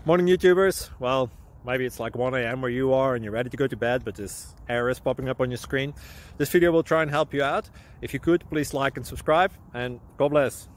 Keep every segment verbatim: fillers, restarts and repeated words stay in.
Morning YouTubers. Well, maybe it's like one A M where you are and you're ready to go to bed, but this error is popping up on your screen. This video will try and help you out. If you could, please like and subscribe, and God bless.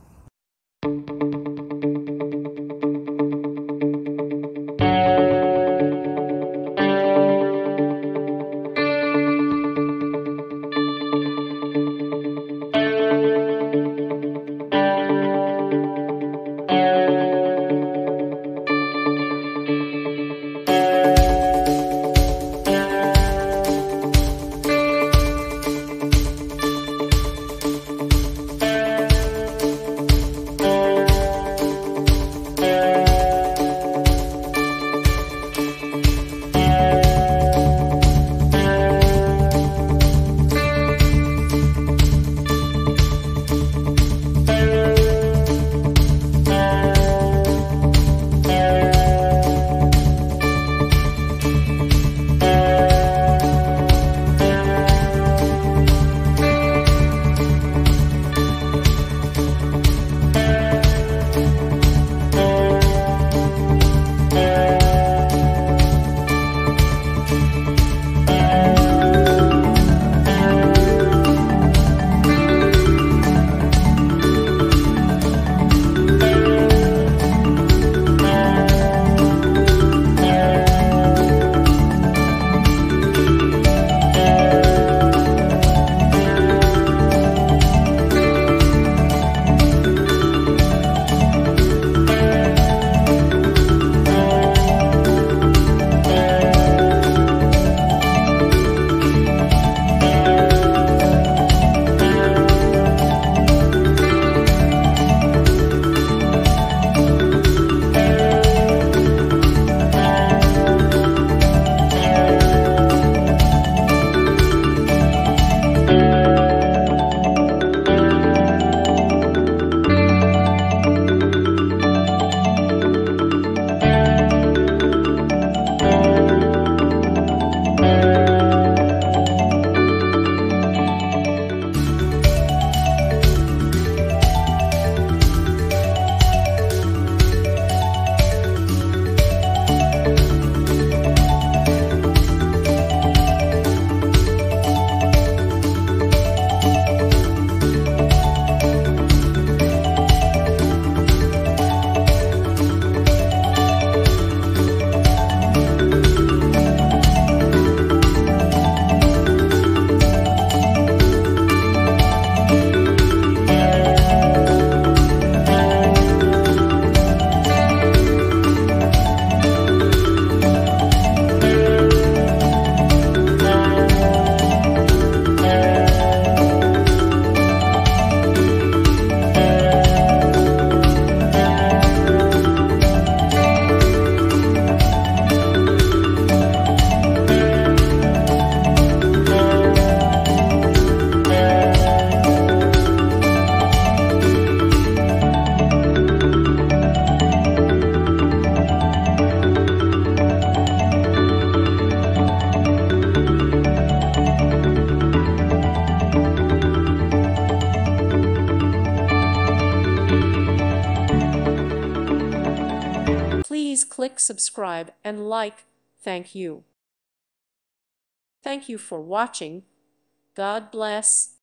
Please click subscribe and like. Thank you. Thank you for watching. God bless.